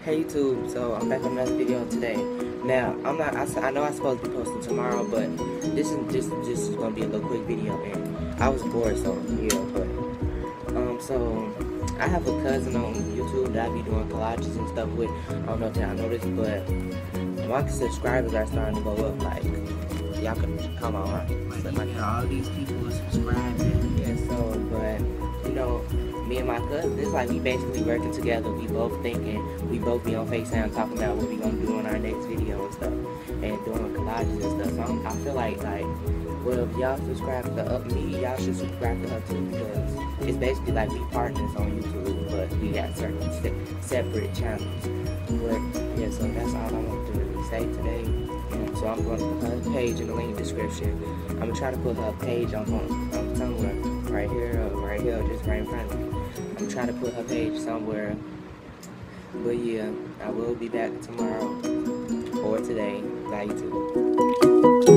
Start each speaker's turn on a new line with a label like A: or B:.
A: Hey YouTube, so I'm back on another video today. Now, I know I'm supposed to be posting tomorrow, but this is gonna be a little quick video, and I was bored, so yeah. But so I have a cousin on YouTube that I be doing collages and stuff with. I don't know if y'all know this, but my subscribers are starting to go up. Like y'all can come on, like all these people are subscribing. Yeah, so but you know, me and my cousin, it's like we basically working together. We both thinking, we both be on FaceTime talking about what we gonna do in our next video and stuff, and doing collages and stuff. So I feel like, well, if y'all subscribe to me, y'all should subscribe to her too, because it's basically like we partners on YouTube, but we got certain separate channels. But yeah, so that's all I want to really say today. And so I'm going to put her page in the link description. I'm gonna try to put her page on somewhere, right here, just right in front of me. I'm trying to put her page somewhere. But yeah, I will be back tomorrow or today. Bye YouTube.